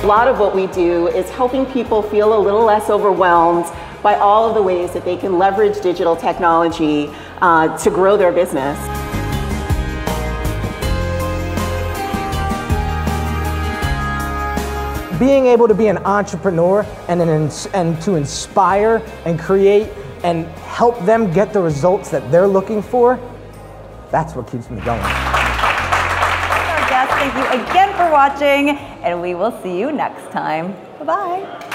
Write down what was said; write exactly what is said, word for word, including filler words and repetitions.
lot of what we do is helping people feel a little less overwhelmed by all of the ways that they can leverage digital technology uh, to grow their business. Being able to be an entrepreneur and, an ins and to inspire and create and help them get the results that they're looking for, that's what keeps me going. Our guests, thank you again for watching, and we will see you next time. Bye-bye.